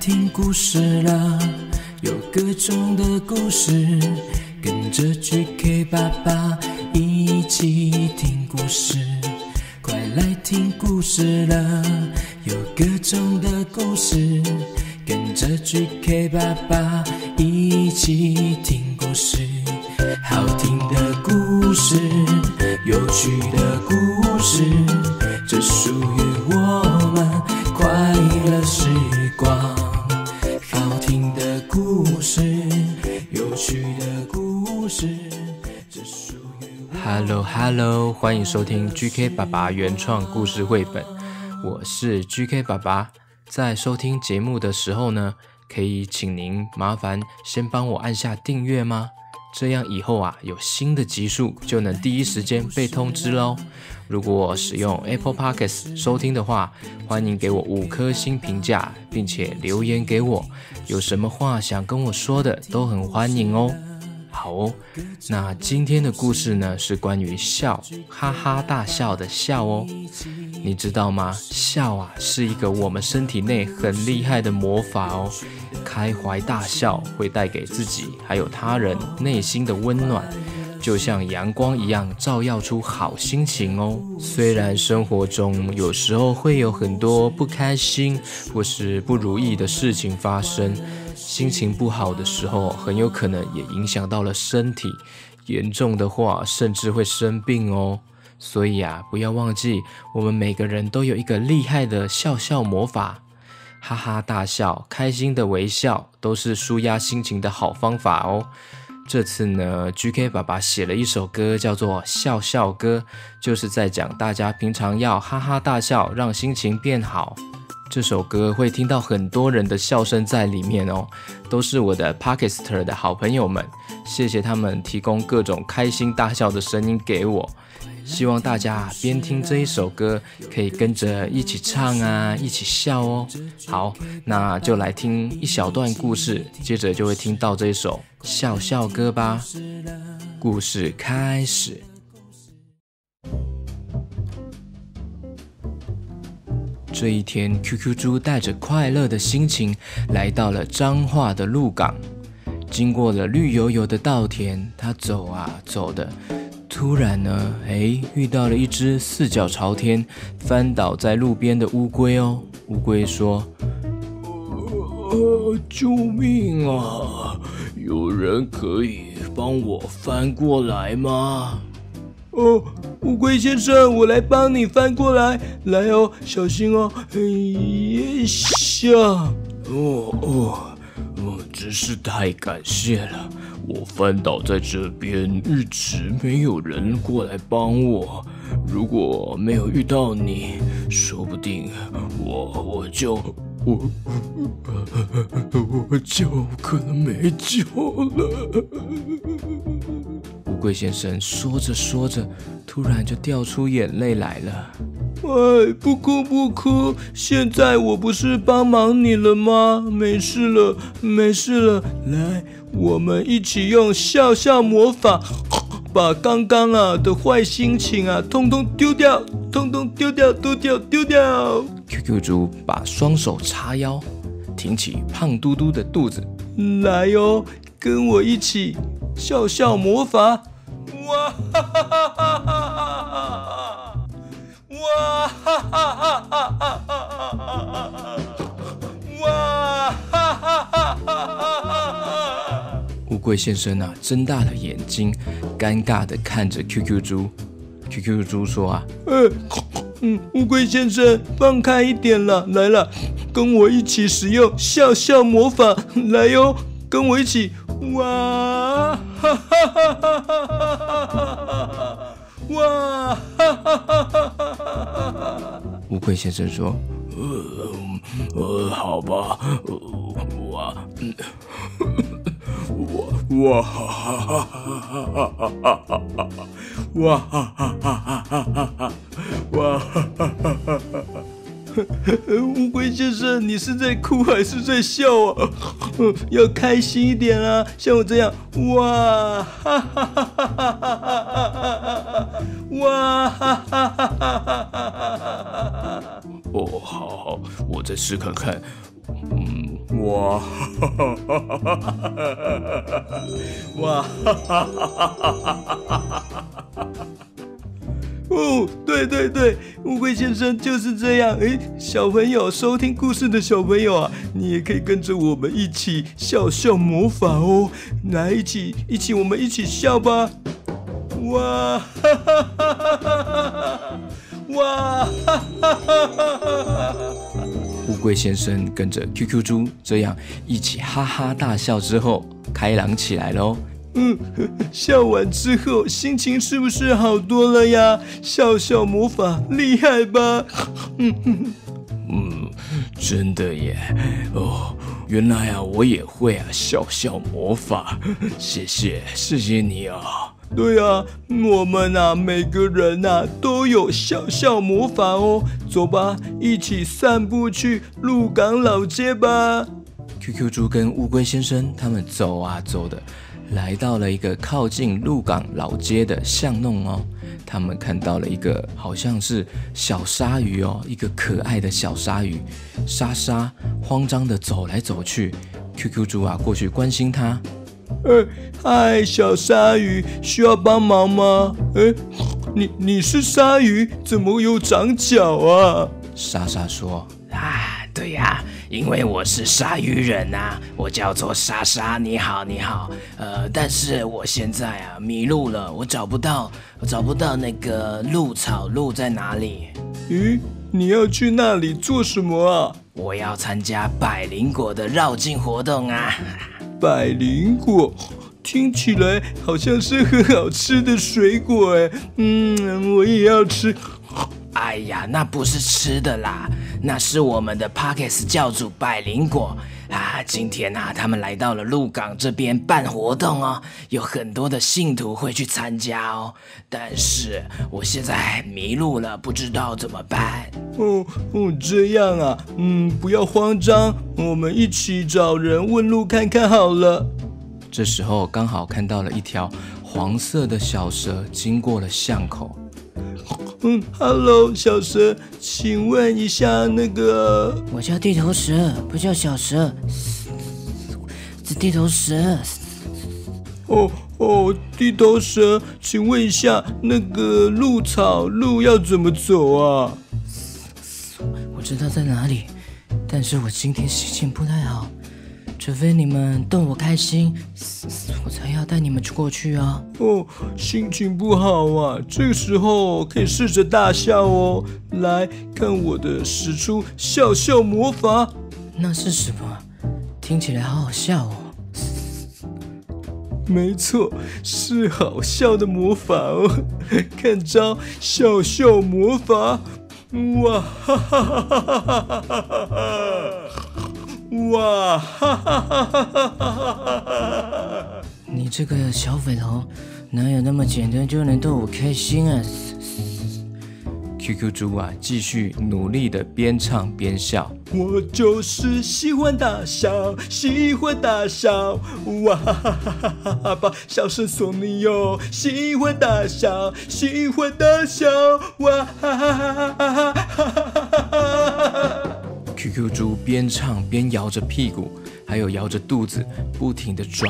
听故事了，有各种的故事，跟着 GK 爸爸一起听故事。快来听故事了，有各种的故事，跟着 GK 爸爸一起听故事。好听的故事，有趣的故事，这属于我们快乐时光。好听的故事，有趣的故事，这属于我们。Hello， 欢迎收听 GK 爸爸原创故事绘本，我是 GK 爸爸。在收听节目的时候呢，可以请您麻烦先帮我按下订阅吗？这样以后有新的集数就能第一时间被通知咯。如果使用 Apple Podcast 收听的话，欢迎给我5颗星评价，并且留言给我，有什么话想跟我说的都很欢迎哦。好哦，那今天的故事呢，是关于笑，哈哈大笑的笑哦。你知道吗？笑是一个我们身体内很厉害的魔法哦。开怀大笑会带给自己还有他人内心的温暖，就像阳光一样照耀出好心情哦。虽然生活中有时候会有很多不开心或是不如意的事情发生，心情不好的时候很有可能也影响到了身体，严重的话甚至会生病哦。所以不要忘记我们每个人都有一个厉害的笑笑魔法。哈哈大笑，开心的微笑都是抒压心情的好方法哦。这次呢 GK 爸爸写了一首歌叫做笑笑歌，就是在讲大家平常要哈哈大笑，让心情变好。这首歌会听到很多人的笑声在里面哦，都是我的 Podcaster 的好朋友们，谢谢他们提供各种开心大笑的声音给我。希望大家边听这一首歌，可以跟着一起唱一起笑哦。好，那就来听一小段故事，接着就会听到这首笑笑歌吧。故事开始。这一天 QQ 猪带着快乐的心情来到了彰化的鹿港，经过了绿油油的稻田，他走走的，突然呢，遇到了一只四脚朝天翻倒在路边的乌龟哦。乌龟说：救命啊！有人可以帮我翻过来吗？乌龟先生，我来帮你翻过来，来哦，小心哦。真是太感谢了，我翻倒在这边，一直没有人过来帮我。如果没有遇到你，说不定我就可能没救了。乌龟先生说着说着，突然就掉出眼泪来了。不哭不哭，现在我不是帮忙你了吗？没事了，没事了。来，我们一起用笑笑魔法，把刚刚的坏心情通通丢掉，通通丢掉，丢掉，丢掉。QQ 猪把双手叉腰，挺起胖嘟嘟的肚子，来哦，跟我一起笑笑魔法。哇哈哈哈哈哈！哇哈哈哈哈哈！哇哈哈哈哈！乌龟先生睁大了眼睛，尴尬地看着 QQ 猪。QQ 猪说乌龟先生，放开一点了，来了，跟我一起使用笑笑魔法，来哟，跟我一起，哇哈哈哈哈哈哈！哇哈哈哈哈哈！乌龟先生说：好吧，哇哈哈哈哈哈！哇哈哈哈哈哈！哇哈哈哈哈哈！乌龟先生，你是在哭还是在笑啊？要开心一点啊，像我这样，哇哈哈哈哈哈哈！哇哈哈哈哈哈！好，我再试看看。 哇，哇， 哦，对，乌龟先生就是这样。小朋友，收听故事的小朋友啊，你也可以跟着我们一起笑笑魔法哦。来，我们一起笑吧！哇，哈哈哈哈哈！哇，哈哈哈哈！乌龟先生跟着 QQ 猪这样一起哈哈大笑之后，开朗起来喽。笑完之后心情是不是好多了呀？笑笑魔法厉害吧？真的耶！哦，原来啊，我也会啊，笑笑魔法。谢谢你啊！对啊，我们啊，每个人啊都有笑笑魔法哦。走吧，一起散步去鹿港老街吧。QQ 猪跟乌龟先生他们走啊走的，来到了一个靠近鹿港老街的巷弄哦。他们看到了一个好像是小鲨鱼哦，一个可爱的小鲨鱼，莎莎慌张的走来走去。QQ 猪啊过去关心它。嗨，小鲨鱼，需要帮忙吗？你是鲨鱼，怎么有长脚啊？莎莎说。 对呀，因为我是鲨鱼人啊，我叫做莎莎。你好。但是我现在啊迷路了，我找不到那个鹿草鹿在哪里？ 你要去那里做什么啊？ 我要参加百灵果的绕境活动啊。 百灵果听起来好像是很好吃的水果哎，我也要吃。 哎呀，那不是吃的啦，那是我们的 Podcast 教主百灵果啊。今天啊，他们来到了鹿港这边办活动哦，有很多的信徒会去参加哦。但是我现在迷路了，不知道怎么办。 这样啊，不要慌张，我们一起找人问路看看好了。这时候刚好看到了一条黄色的小蛇经过了巷口。Hello， 小蛇，请问一下那个…… 我叫地头蛇，不叫小蛇，是地头蛇。 地头蛇，请问一下那个鹿草路要怎么走啊？ 我知道在哪里，但是我今天心情不太好，除非你们逗我开心，我才要带你们过去啊。 心情不好啊，这个时候可以试着大笑哦。来看我的使出笑笑魔法。 那是什么？听起来好好笑哦。 没错，是好笑的魔法哦。看招，笑笑魔法。哇哈哈哈哈哈哈！哇哈哈哈哈哈哈！ 你这个小粉红，哪有那么简单就能逗我开心啊 ？QQ 猪啊，继续努力的边唱边笑。我就是喜欢大笑，喜欢大笑，哇哈哈哈哈哈！把笑声送你哟，喜欢大笑，喜欢大笑，哇哈哈哈哈哈！QQ 猪边唱边摇着屁股，还有摇着肚子，不停的转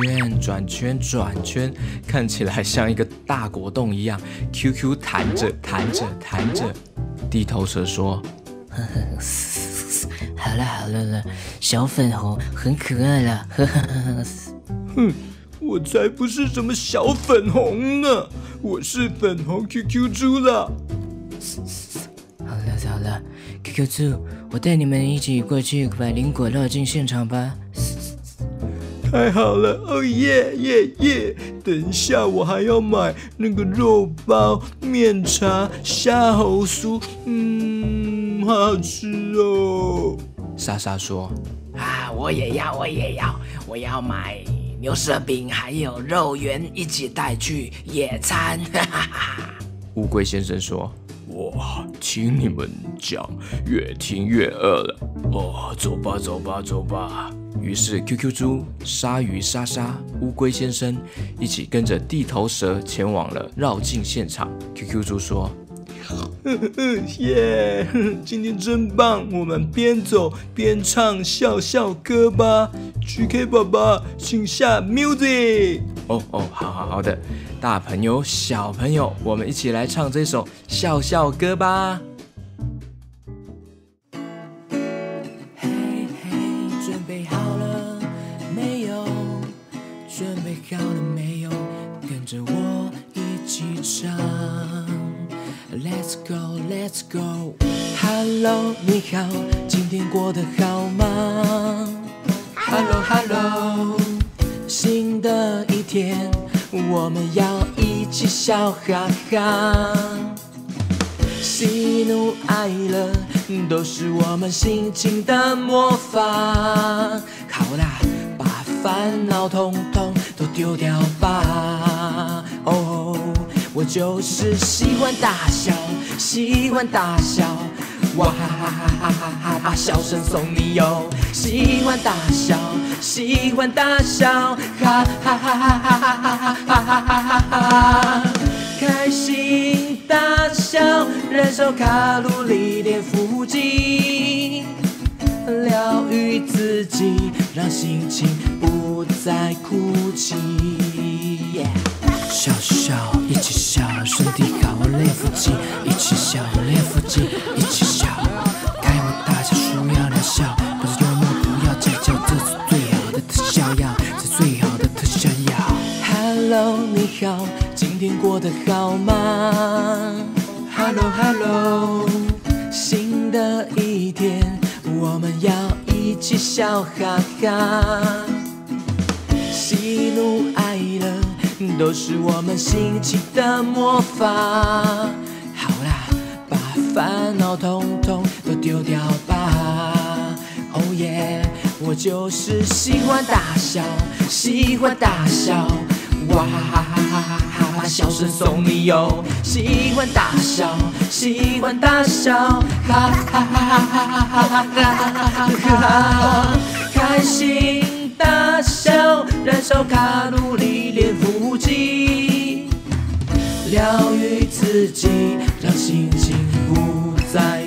圈，看起来像一个大果冻一样。QQ 弹着。地头蛇说：“ 好了，小粉红很可爱了。” 我才不是什么小粉红呢，我是粉红 QQ 猪了。 好了 ，QQ 猪，我带你们一起过去百灵果绕境现场吧。 太好了，哦耶！等一下我还要买那个肉包、面茶、虾猴酥，好好吃哦。莎莎说：“ 我也要，我要买牛舌饼还有肉圆一起带去野餐。” 乌龟先生说：“哇，听你们讲，越听越饿了。走吧。”于是 QQ 猪、鲨鱼莎莎、乌龟先生一起跟着地头蛇前往了绕境现场。QQ 猪说：“ 耶！今天真棒，我们边走边唱笑笑歌吧。GK 爸爸，请下 music。 好的，大朋友小朋友，我们一起来唱这首笑笑歌吧。 嘿嘿，准备好了没有？准备好了没有？跟着我一起唱。Let's go, let's go. Hello， 你好，今天过得好吗 ？Hello, hello。新的一天，我们要一起笑哈哈。喜怒哀乐都是我们心情的魔法。好啦，把烦恼统统都丢掉吧。哦，我就是喜欢大笑，喜欢大笑。哇哈哈哈哈哈哈！把笑声送你哟。喜欢大笑，喜欢大笑，哈哈哈哈哈哈哈哈哈哈！开心大笑，燃烧卡路里，练腹肌，疗愈自己，让心情不再哭泣。笑笑，一起笑，身体好，练腹肌，一起笑，练腹肌，一起笑，开怀大笑，舒压疗效，不是幽默，不要计较，这是最好的特效药，是最好的特效药。Hello， 你好，今天过得好吗 ？Hello Hello， 新的一天，我们要一起笑哈哈，喜怒哀乐都是我们心情的魔法。好啦，把烦恼统统都丢掉吧。Oh yeah， 我就是喜欢大笑，喜欢大笑。哇哈哈哈哈哈！把笑声送你哟。喜欢大笑，喜欢大笑，哈哈哈哈哈哈哈！开心大笑，燃烧卡路里，练腹肌，疗愈自己，让心情不再